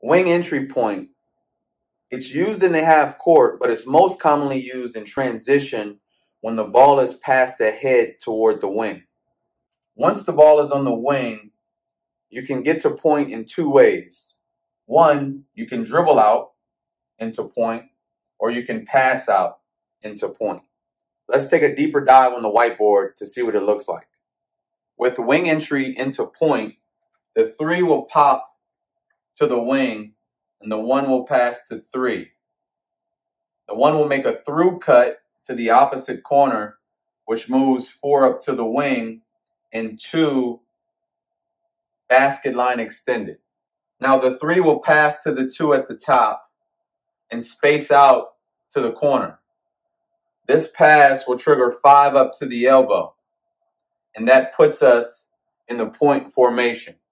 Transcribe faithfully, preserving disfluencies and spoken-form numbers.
Wing entry point. It's used in the half court, but it's most commonly used in transition when the ball is passed ahead toward the wing. Once the ball is on the wing, you can get to point in two ways. One, you can dribble out into point, or you can pass out into point. Let's take a deeper dive on the whiteboard to see what it looks like. With wing entry into point, the three will pop to the wing, and the one will pass to three. The one will make a through cut to the opposite corner, which moves four up to the wing, and two basket line extended. Now the three will pass to the two at the top and space out to the corner. This pass will trigger five up to the elbow, and that puts us in the point formation.